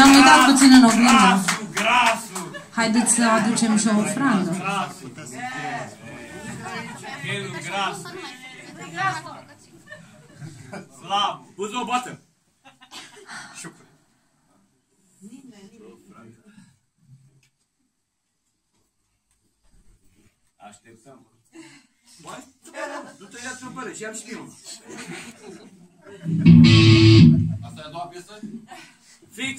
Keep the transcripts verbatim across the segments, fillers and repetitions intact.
Ne-am uitat puțin în oglindă. Grasul, grasul. Haideți să aducem și o ofrandă. Grasul. Chelul gras. Slavă. Pus o boată. Așteptăm. Du-te, ia-ți-o pără și am și filmul. Asta e a doua piesă? Fix.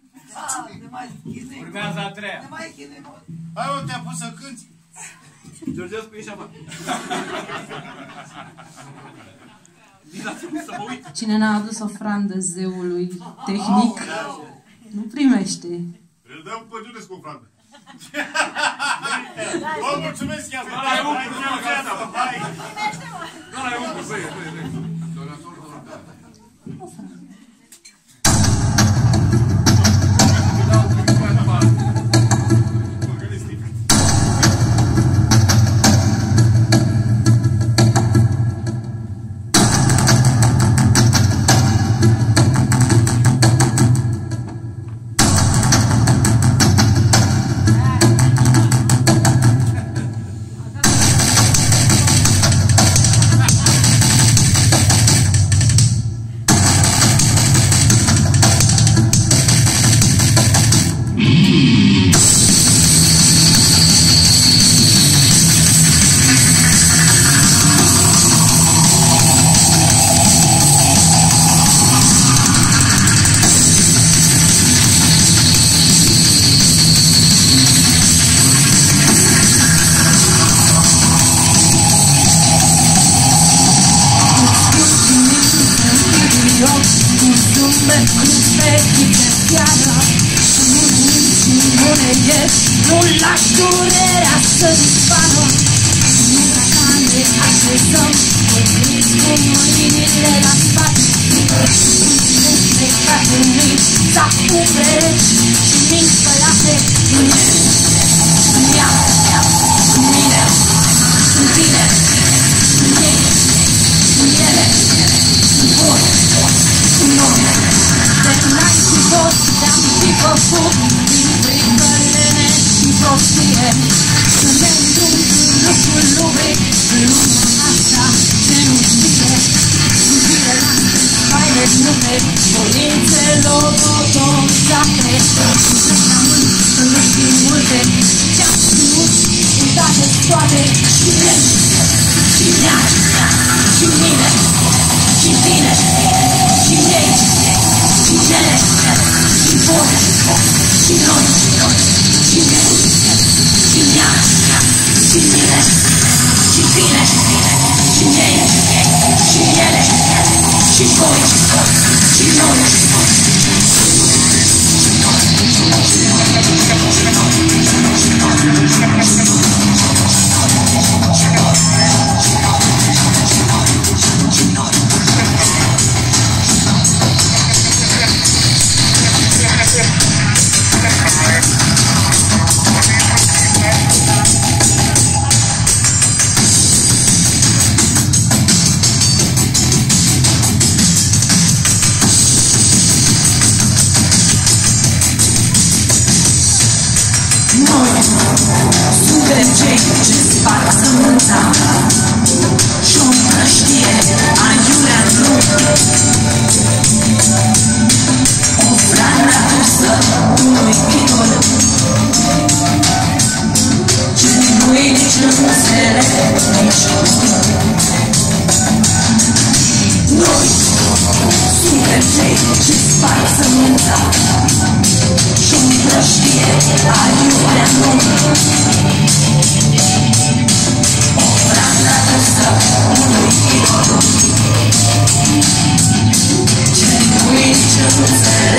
Urmează a treia. Hai, mă, te-a pus să cânti. Georgescu, ieși afară. Să mă uit. Cine n-a adus ofrandă zeului tehnic, nu primește. Îl dăm pe Giunescu o ofrandă. Vă mulțumesc, ia-ți. Hai, hai, hai, uncu, băi, băi, băi. Nu lași durerea să dispară. Nu ca ne așezăm, vorbiți cu mâinile la spate. Ne ca pe mâini, s-a umbrele și mini spălate. În ea, în mine, în tine, în ei, în ele, în voi, în noi. De n-ai fi fost, te-am fi făcut din fricările și prostie. Să ne îndrum în lucrul lumii, în lumea asta ce nu știe. Iubire la faine nume, voințe lobotomizate. Și rămân să nu știi multe, ce-am știut, uitate toate. Și mine, și mea, și mine, și tine, și ei, și ele, și voi, și noi, și mine, și mea, și mine, și tine, și ei, și ele, și voi, și noi. Suntem cei ce sparg sămânța și o împrăștie aiurea în lume. Ofranda dusă unui idol ce nu-i nici lămuzele, nici noi suntem cei ce sparg sămânța și o împrăștie aiurea în lume. Ofranda dusă unui idol ce nu-i nici lămuzele,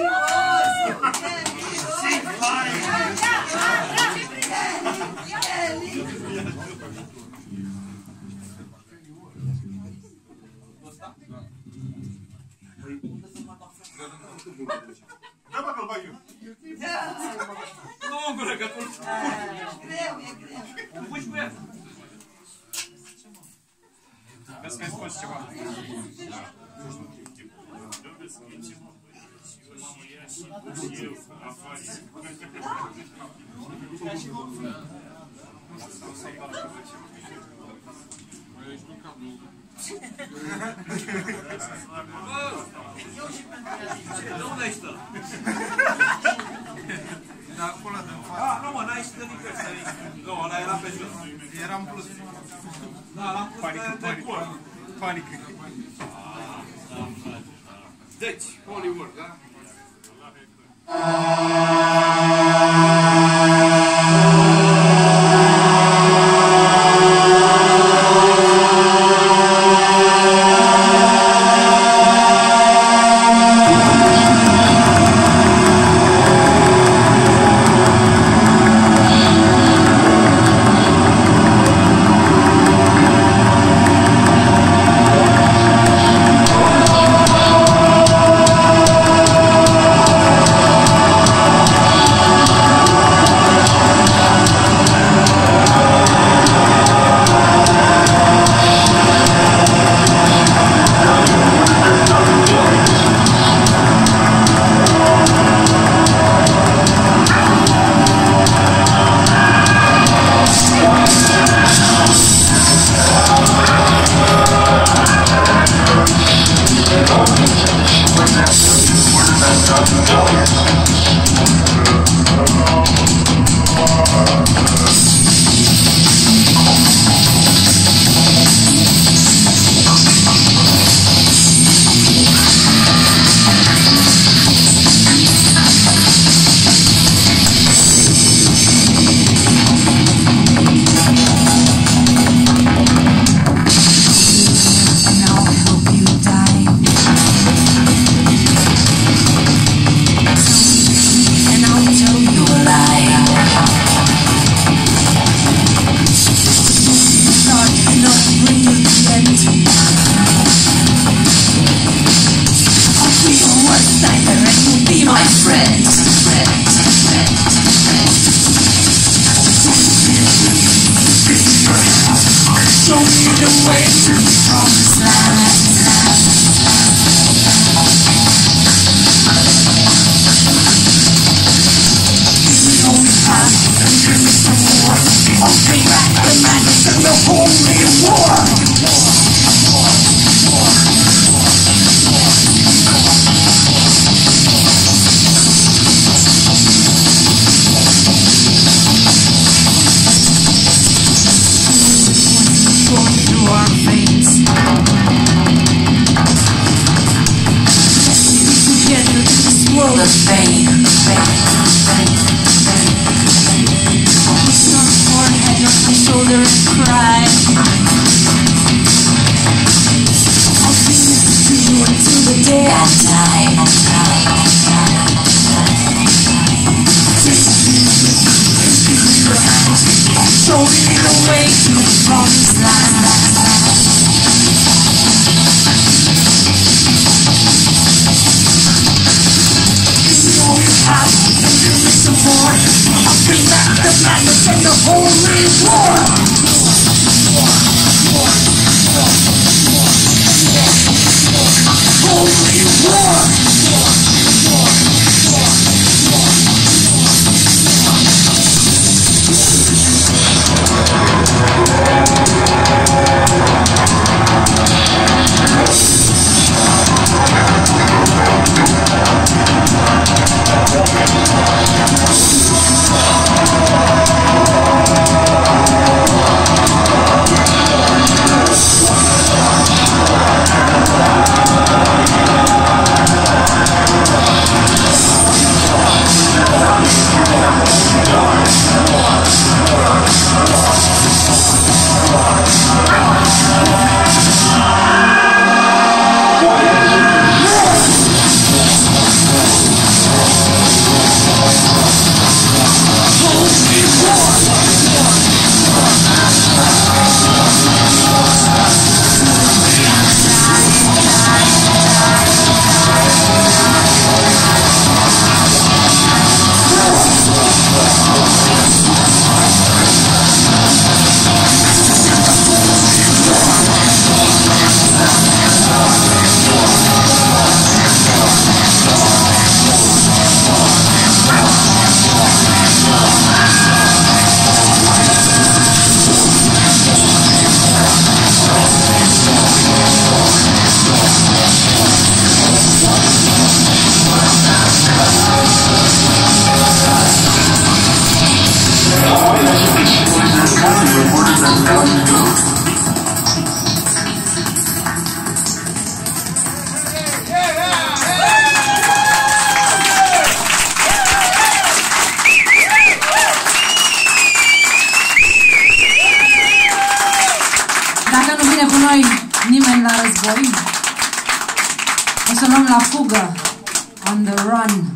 Da, mă, că-l bag eu. Nu, în gură, că tu... Greu, e greu. Puși cu el. Vezi că ai scos ceva. De unde ai stă? Da, acolo de în față. Ah, nu mă, n-ai stă nicăieri. Nu, ăla era pe jos. Eram plus. Da, l-am pus de cor. Panică. Deci, Hollywood, da? Some la fugă. On the run.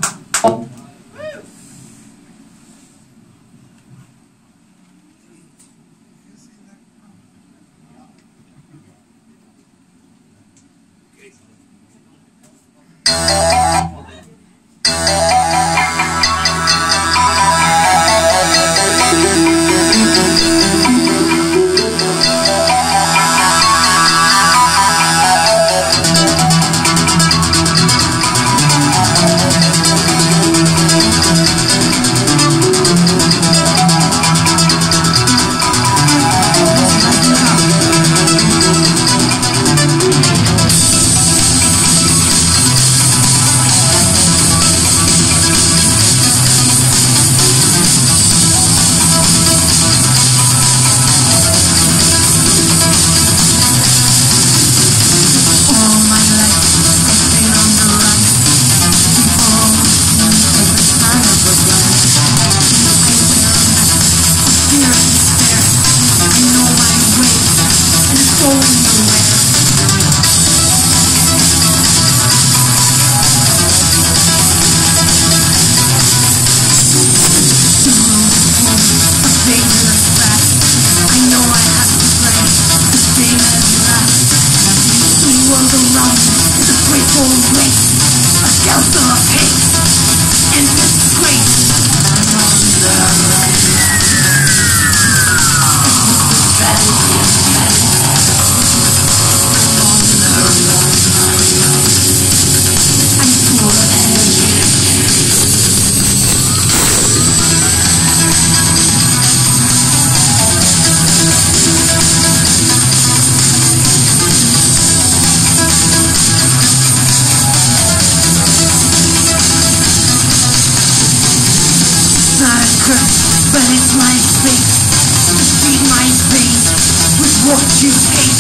But it's my space to feed my veins with what you hate.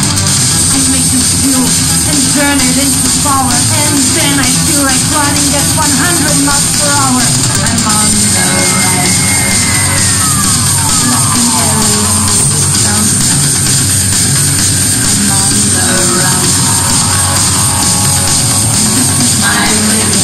I make you fuel and turn it into power, and then I feel like running at one hundred miles per hour. I'm on the run, knocking every system. I'm on the run. This is my living.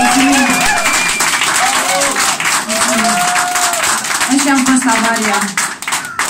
Așa am fost avaria.